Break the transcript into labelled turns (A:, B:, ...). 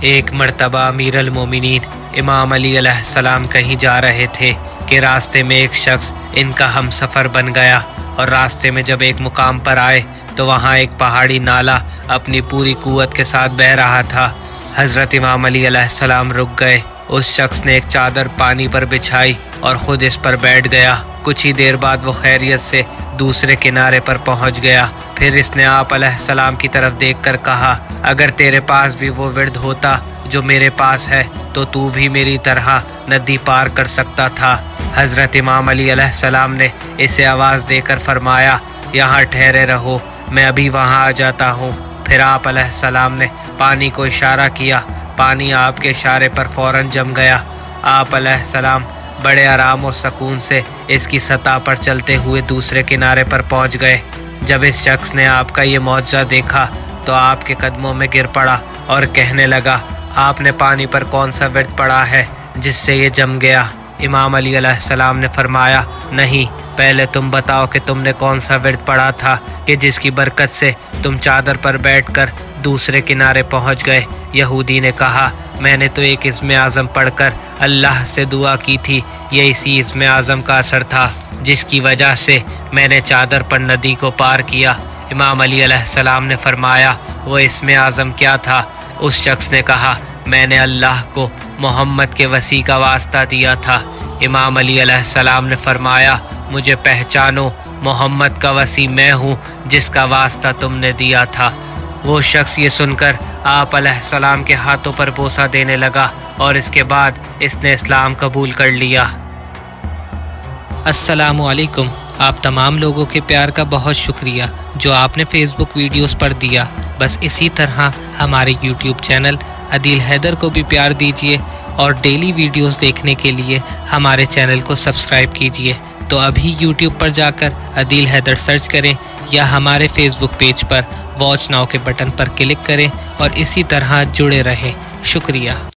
A: एक मर्तबा अमीर अल मोमिनीन इमाम अली अलैहिस्सलाम कहीं जा रहे थे कि रास्ते में एक शख्स इनका हमसफ़र बन गया और रास्ते में जब एक मुकाम पर आए तो वहाँ एक पहाड़ी नाला अपनी पूरी कुव्वत के साथ बह रहा था। हज़रत इमाम अली अलैहिस्सलाम रुक गए। उस शख्स ने एक चादर पानी पर बिछाई और ख़ुद इस पर बैठ गया। कुछ ही देर बाद वो खैरियत से दूसरे किनारे पर पहुंच गया। फिर इसने आप अलैहिस्सलाम की तरफ देखकर कहा, अगर तेरे पास भी वो विर्द होता जो मेरे पास है तो तू भी मेरी तरह नदी पार कर सकता था। हज़रत इमाम अली अलैहिस्सलाम ने इसे आवाज़ देकर फरमाया, यहाँ ठहरे रहो, मैं अभी वहाँ आ जाता हूँ। फिर आप अलैहिस्सलाम ने पानी को इशारा किया। पानी आपके इशारे पर फ़ौरन जम गया। आप अलैहिस्सलाम बड़े आराम और सुकून से इसकी सतह पर चलते हुए दूसरे किनारे पर पहुंच गए। जब इस शख्स ने आपका ये मौजज़ा देखा तो आपके कदमों में गिर पड़ा और कहने लगा, आपने पानी पर कौन सा विर्द पढ़ा है जिससे ये जम गया? इमाम अली अलैहिस्सलाम ने फरमाया, नहीं, पहले तुम बताओ कि तुमने कौन सा विर्द पढ़ा था कि जिसकी बरकत से तुम चादर पर बैठकर दूसरे किनारे पहुंच गए। यहूदी ने कहा, मैंने तो एक इस्म आज़म पढ़कर अल्लाह से दुआ की थी। ये इसी इस्म आज़म का असर था जिसकी वजह से मैंने चादर पर नदी को पार किया। इमाम अली अलैहिस्सलाम ने फरमाया, वो इस्म आज़म क्या था? उस शख्स ने कहा, मैंने अल्लाह को मोहम्मद के वसी का वास्ता दिया था। इमाम अली अलैहिस्सलाम ने फरमाया, मुझे पहचानो, मोहम्मद का वसी मैं हूँ जिसका वास्ता तुमने दिया था। वो शख्स ये सुनकर आप अलैहिस्सलाम के हाथों पर बोसा देने लगा और इसके बाद इसने इस्लाम कबूल कर लिया। अस्सलामु अलैकुम। आप तमाम लोगों के प्यार का बहुत शुक्रिया जो आपने फेसबुक वीडियोस पर दिया। बस इसी तरह हमारे यूट्यूब चैनल अदील हैदर को भी प्यार दीजिए और डेली वीडियोस देखने के लिए हमारे चैनल को सब्सक्राइब कीजिए। तो अभी यूट्यूब पर जाकर अदील हैदर सर्च करें या हमारे फेसबुक पेज पर वॉच नाउ के बटन पर क्लिक करें और इसी तरह जुड़े रहें। शुक्रिया।